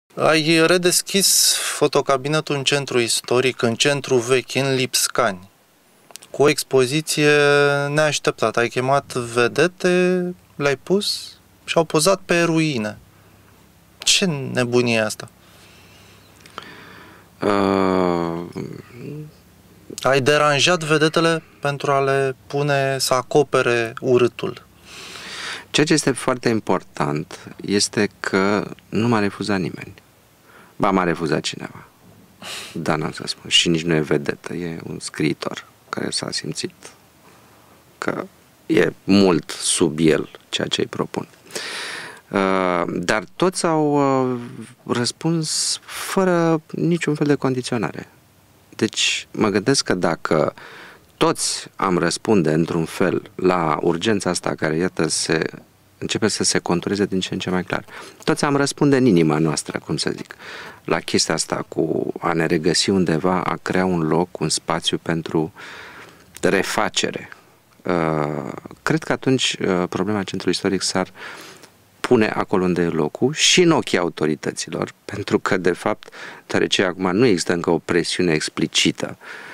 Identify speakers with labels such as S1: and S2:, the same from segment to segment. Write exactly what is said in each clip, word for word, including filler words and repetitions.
S1: Ai redeschis fotocabinetul în centru istoric, în centru vechi, în Lipscani, cu o expoziție neașteptată. Ai chemat vedete, le-ai pus și au pozat pe ruine. Ce nebunie e asta? Uh... Ai deranjat vedetele pentru a le pune să acopere urâtul.
S2: Ceea ce este foarte important este că nu m-a refuzat nimeni. Ba, m-a refuzat cineva. Da, n-am să spun. Și nici nu e vedetă, e un scriitor care s-a simțit că e mult sub el ceea ce îi propun. Dar toți au răspuns fără niciun fel de condiționare. Deci mă gândesc că dacă toți am răspunde într-un fel la urgența asta care, iată, se începe să se contureze din ce în ce mai clar. Toți am răspunde în inima noastră, cum să zic, la chestia asta cu a ne regăsi undeva, a crea un loc, un spațiu pentru refacere. Cred că atunci problema centrului istoric s-ar pune acolo unde e locul și în ochii autorităților, pentru că, de fapt, deoarece acum nu există încă o presiune explicită,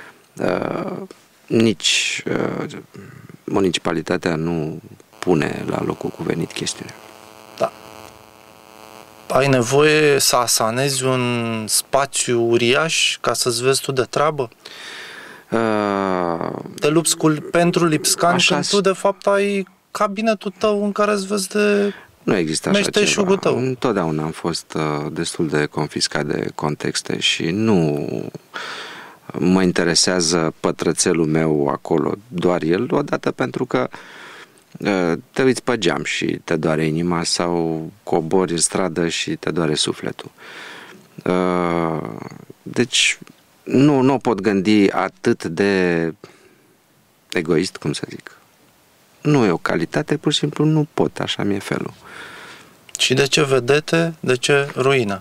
S2: nici municipalitatea nu pune la locul cuvenit chestiunea.
S1: Da. Ai nevoie să asanezi un spațiu uriaș ca să-ți vezi tu de treabă? Uh, Te lupți cu, pentru Lipscani când tu, de fapt, ai cabinetul tău în care îți vezi de...
S2: Nu există așa ceva. Tău. Întotdeauna am fost uh, destul de confiscat de contexte și nu mă interesează pătrățelul meu acolo, doar el, odată pentru că te uiți pe geam și te doare inima sau cobori în stradă și te doare sufletul. Deci nu, nu pot gândi atât de egoist, cum să zic. Nu e o calitate, pur și simplu nu pot, așa mi-e felul.
S1: Și de ce vedete? De ce ruină?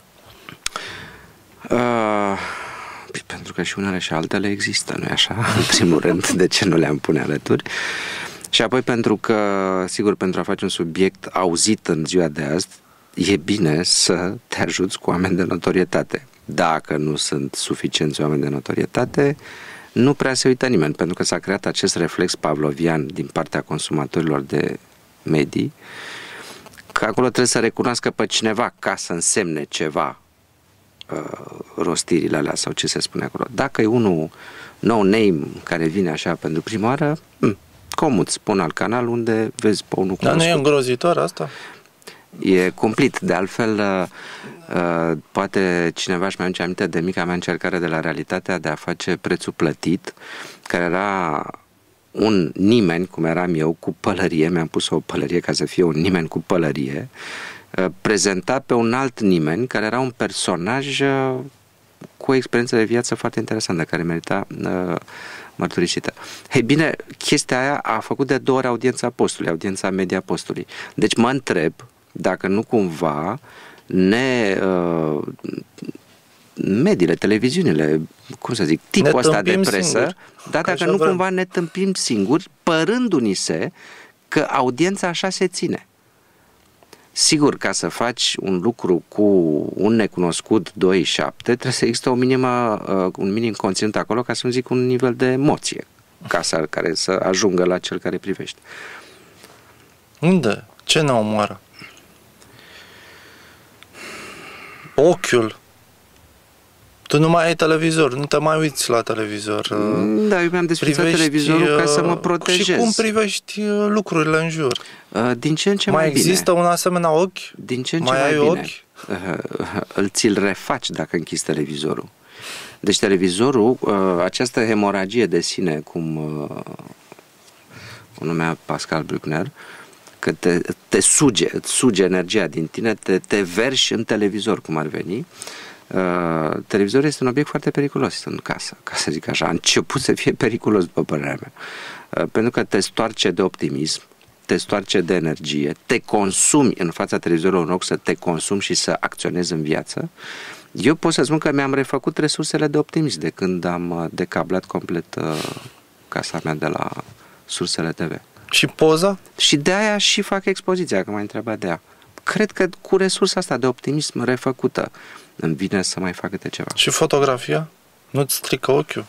S2: Uh, pentru că și unele și altele există, nu-i așa? În primul rând, de ce nu le-am pune alături? Și apoi pentru că, sigur, pentru a face un subiect auzit în ziua de azi, e bine să te ajuți cu oameni de notorietate. Dacă nu sunt suficienți oameni de notorietate, nu prea se uită nimeni, pentru că s-a creat acest reflex pavlovian din partea consumatorilor de medii, că acolo trebuie să recunoască pe cineva ca să însemne ceva uh, rostirile alea sau ce se spune acolo. Dacă e unul no name care vine așa pentru prima oară, hm, comut, spun al canal unde vezi pe unul cunoscut.
S1: Dar nu e îngrozitor asta?
S2: E cumplit. De altfel, uh, poate cineva își mai aduce aminte de mica mea încercare de la Realitatea de a face Prețul plătit, care era un nimeni, cum eram eu, cu pălărie, mi-am pus o pălărie ca să fie un nimeni cu pălărie, uh, prezentat pe un alt nimeni, care era un personaj uh, cu o experiență de viață foarte interesantă, care merita uh, mărturisită. Ei bine, chestia aia a făcut de două ori audiența postului, audiența media postului. Deci mă întreb dacă nu cumva ne uh, mediile, televiziunile, cum să zic, tipul ăsta de presă, dar dacă nu vrem. Cumva ne tâmpim singuri, părându-ni se că audiența așa se ține. Sigur, ca să faci un lucru cu un necunoscut doi șapte, trebuie să există o minimă, uh, un minim conținut acolo, ca să nu zic un nivel de emoție, ca să, care să ajungă la cel care privește.
S1: Unde? Ce ne omoară? Ochiul. Tu nu mai ai televizor, nu te mai uiți la televizor.
S2: Da, eu mi-am desfințat televizorul ca să mă protejez.
S1: Și cum privești lucrurile în jur?
S2: Din ce în ce mai,
S1: mai
S2: bine.
S1: Mai există un asemenea ochi?
S2: Din ce în ce
S1: mai,
S2: mai
S1: ai
S2: bine.
S1: Ochi?
S2: Îl ți-l refaci dacă închizi televizorul. Deci televizorul, această hemoragie de sine, cum o numea Pascal Bruckner, că te, te suge, îți suge energia din tine, te, te verși în televizor, cum ar veni. Uh, televizorul este un obiect foarte periculos în casă, ca să zic așa. A început să fie periculos, după părerea mea. Uh, pentru că te stoarce de optimism, te stoarce de energie, te consumi în fața televizorului în loc să te consumi și să acționezi în viață. Eu pot să spun că mi-am refăcut resursele de optimism de când am decablat complet uh, casa mea de la sursele T V.
S1: Și poza?
S2: Și de aia și fac expoziția, că m-ai întrebat de ea. cred că cu resursa asta de optimism refăcută îmi vine să mai fac câte ceva.
S1: Și fotografia? Nu-ți strică ochiul?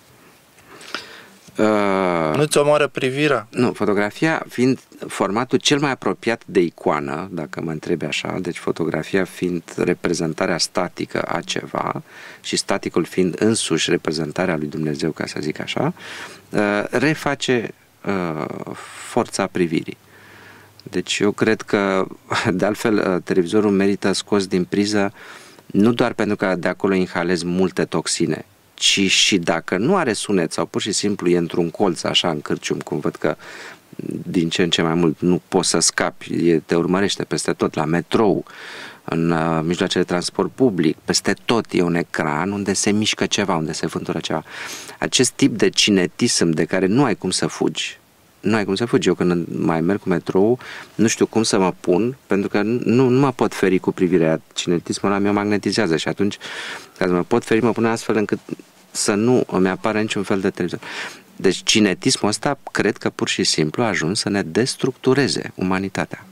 S2: Uh,
S1: Nu-ți omoară privirea?
S2: Nu, fotografia fiind formatul cel mai apropiat de icoană, dacă mă întrebi așa, deci fotografia fiind reprezentarea statică a ceva și staticul fiind însuși reprezentarea lui Dumnezeu, ca să zic așa, uh, reface uh, forța privirii. Deci eu cred că, de altfel, televizorul merită scos din priză nu doar pentru că de acolo inhalezi multe toxine, ci și dacă nu are sunet sau pur și simplu e într-un colț, așa, în cârcium, cum văd că din ce în ce mai mult nu poți să scapi, e, te urmărește peste tot, la metrou, în uh, mijloacele de transport public, peste tot e un ecran unde se mișcă ceva, unde se vântură ceva. Acest tip de cinetism de care nu ai cum să fugi, nu ai cum să fugi. Eu când mai merg cu metrou, nu știu cum să mă pun, pentru că nu, nu mă pot feri cu privirea. Cinetismul ăla mi-o magnetizează și atunci, ca să mă pot feri, mă pun astfel încât să nu îmi apară niciun fel de televizor. Deci cinetismul ăsta cred că pur și simplu a ajuns să ne destructureze umanitatea.